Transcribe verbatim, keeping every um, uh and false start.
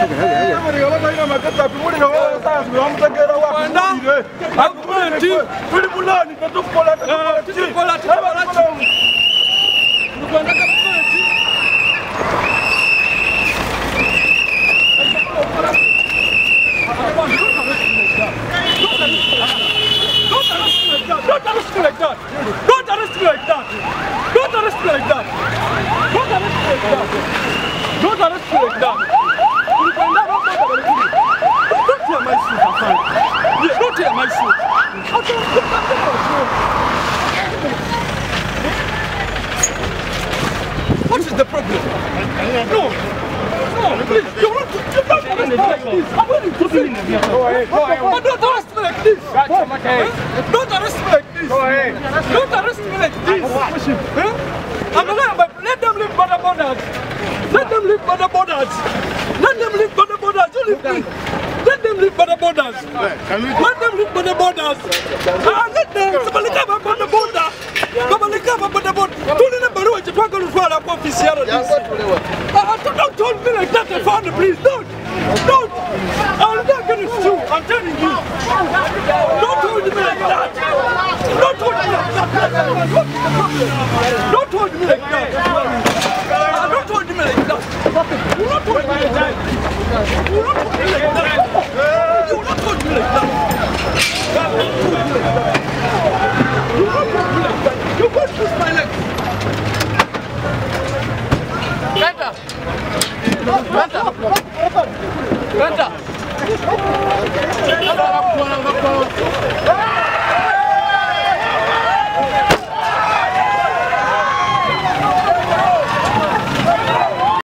What is the problem? No. No, please. You're not, you're not arrest me like this. I'm willing to see. Go ahead. Go ahead. But don't arrest me like this. Don't arrest me like this. Go ahead. Don't arrest me like this. I'm alive. Let them live by the borders. Let them live by the borders. Let them live by the borders. You leave me. Let them live by the borders. Let them live by the borders. Ah, let them. Somebody come up on the border. Somebody come up on the border. Don't let them know what you're talking about. Official. Don't tell me like that. Father, please don't. Don't. I'm not going to sue. I'm telling you. Don't hold me like that. Don't hold me like that. Don't hold me like that. Don't hold me like that. You not hold me like that. You not hold me like that. You not hold me like that. You not hold me like that. You can't push my leg. Better. Better.